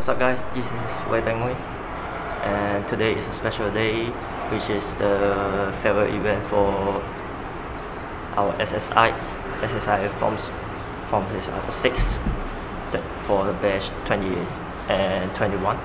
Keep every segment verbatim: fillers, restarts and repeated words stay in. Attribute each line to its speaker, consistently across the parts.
Speaker 1: What's up guys, this is WeiBen's and today is a special day, which is the farewell event for our S S I. S S I forms from this uh, six for the batch twenty and twenty-one.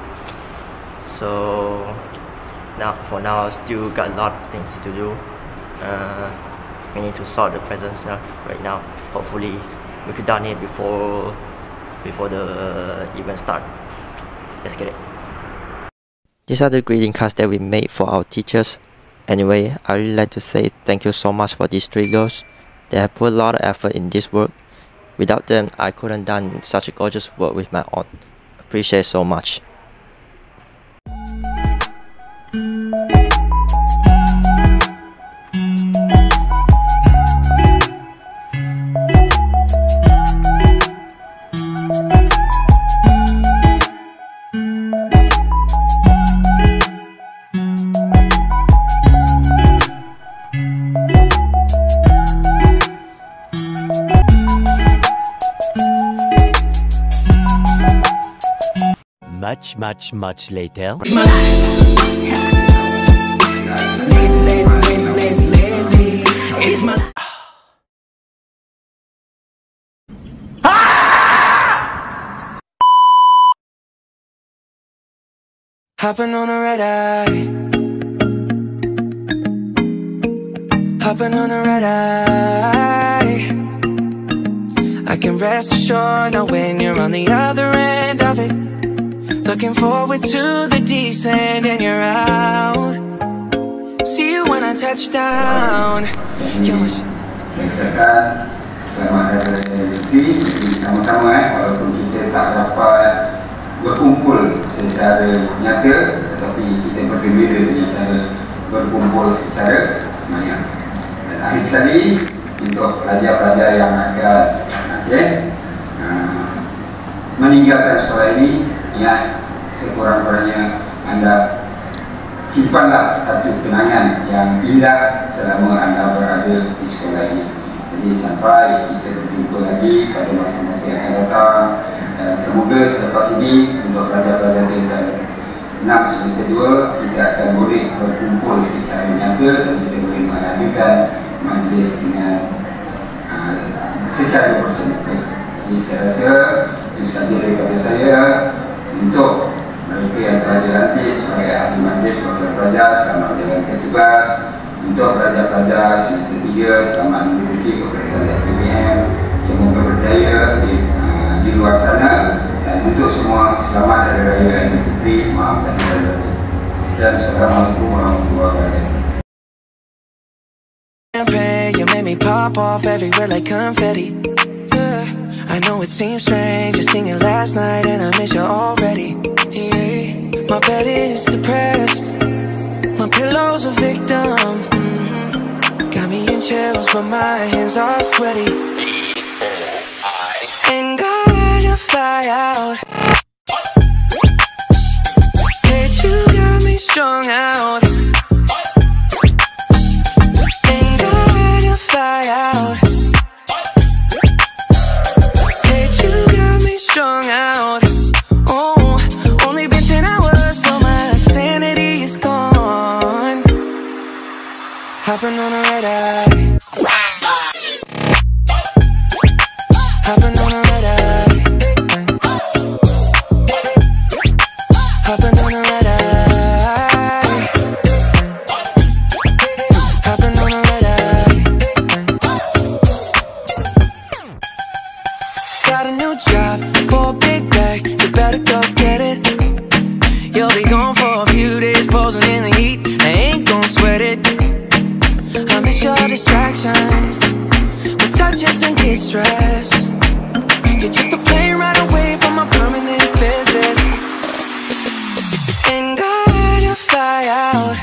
Speaker 1: So now for now still got a lot of things to do. Uh, we need to sort the presents uh, right now. Hopefully we could done it before before the event start. Let's get it.
Speaker 2: These are the greeting cards that we made for our teachers. Anyway, I really like to say thank you so much for these three girls. They have put a lot of effort in this work. Without them, I couldn't done such a gorgeous work with my own. Appreciate so much.
Speaker 3: Much, much, much later.
Speaker 4: It's my life. Lazy, lazy, lazy, lazy, lazy. It's my life. Hopping on a red eye. Hopping on a red eye. I can rest assured knowing you're on the other end of it. Looking forward to the descent and you're out. See you when I touch down. Yo,
Speaker 5: saya ucapkan selamat hari raya Idul Fitri sama-sama eh, walaupun kita tak dapat berkumpul secara nyata, tetapi kita berbeza dengan cara berkumpul secara maya. Dan akhir sekali untuk pelajar-pelajar yang akan okay, uh, meninggalkan sekolah ini, ingat sekurang-kurangnya anda simpanlah satu kenangan yang indah selama anda berada di sekolah ini. Jadi sampai kita berjumpa lagi pada masa-masa yang akan datang, dan semoga selepas ini untuk pelajar-pelajar tingkat enam semester dua kita akan boleh berkumpul secara nyata dan kita boleh mengadakan majlis dengan uh, secara bersama. Jadi saya rasa itu sahaja daripada saya. Untuk mereka yang telah dilantik sebagai ahli majlis wakil pelajar, selamat menjalankan tugas. Untuk pelajar-pelajar semester tiga, selamat mengikuti peperiksaan S S I. Semoga berjaya di, uh, di luar sana. Dan untuk semua, selamat Hari Raya Idul Fitri. Maaf dan terima. Dan Assalamualaikum warahmatullahi wabarakatuh.
Speaker 4: You made me pop off everywhere like confetti. I know it seems strange, you're singing last night and I miss you already. Yeah. My bed is depressed, my pillow's a victim. Mm-hmm. Got me in chills but my hands are sweaty. And I wanna fly out. Hate you got me strung out. And I wanna fly out. Strung out. Oh, only been ten hours, but my sanity is gone. Hopping on a red eye. Hopping on a red eye. Hopping on a red eye. Hopping on a red eye. Got a new job for a big bag, you better go get it. You'll be gone for a few days, posing in the heat, I ain't gon' sweat it. I miss your distractions, with touches and distress. You're just a plane right away from a permanent visit. And I wanna fly out.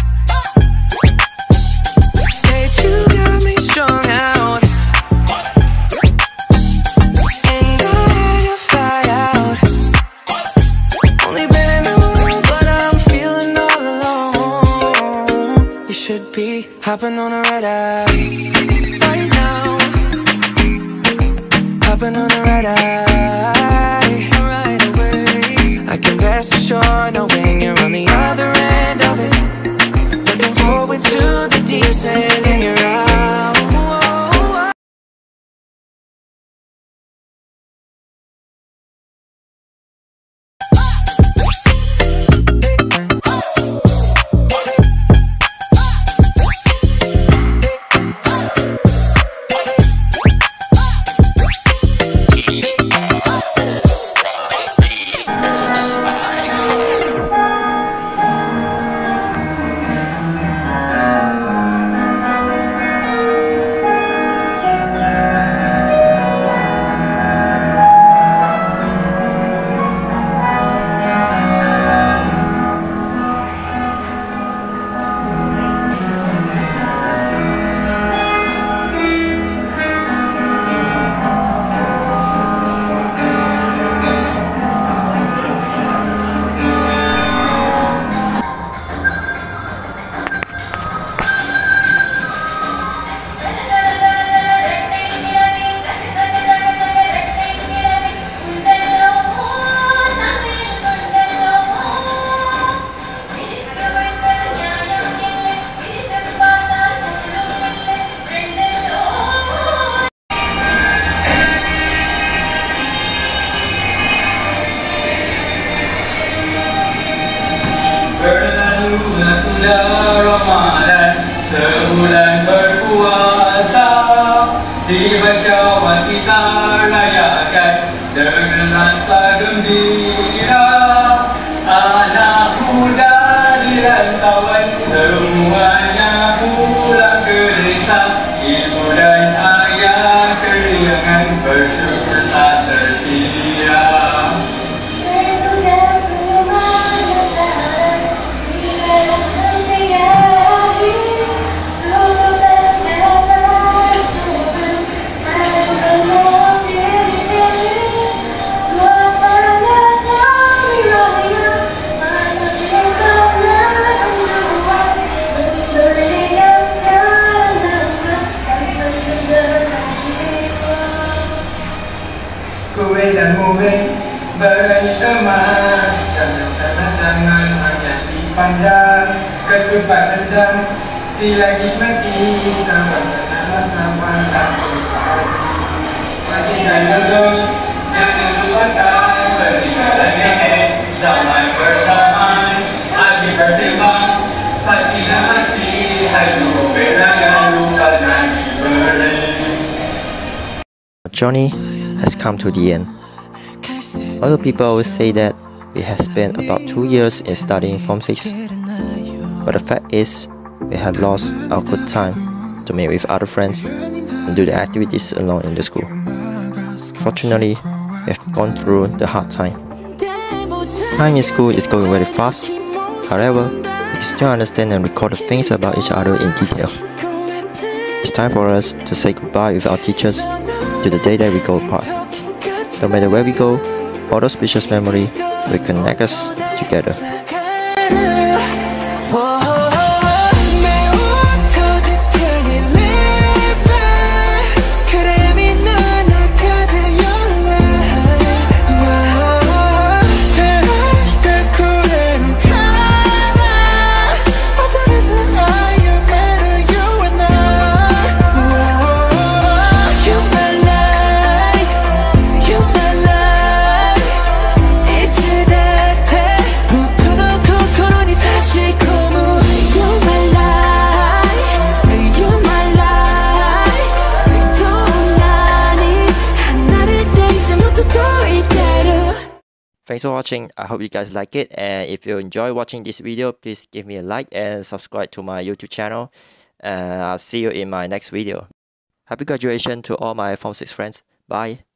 Speaker 4: Hate you got me strung out. Hopping on a red eye right now. Hopping on a red eye right away. I
Speaker 3: bulan Ramadan, sebulan berpuasa, tiba Syawal kita rayakan dengan rasa gembira. Anak muda di rantauan semuanya pulang ke desa, ibu dan ayah keriangan bersyukur tak terkira. Kue dan murid berteman, jangan karena jangan hanya dipandang. Ketupat rendang, si lagi mati, terbang rasa pandang. Wajib dan duduk, jangan lupakan peninggalan nenek. Zaman bersamaan, asyik bersembang, pakcik dan makcik, hai tu beraya lupa dan diberi.
Speaker 2: Journey has come to the end. Other people always say that we have spent about two years in studying Form six, but the fact is, we had lost our good time to meet with other friends and do the activities alone in the school. Fortunately, we have gone through the hard time. Time in school is going very fast. However, we can still understand and record the things about each other in detail. It's time for us to say goodbye with our teachers to the day that we go apart. No matter where we go, all those precious memories will connect us together. Thanks for watching. I hope you guys like it, and if you enjoy watching this video, please give me a like and subscribe to my YouTube channel. And I'll see you in my next video. Happy graduation to all my Form six friends. Bye.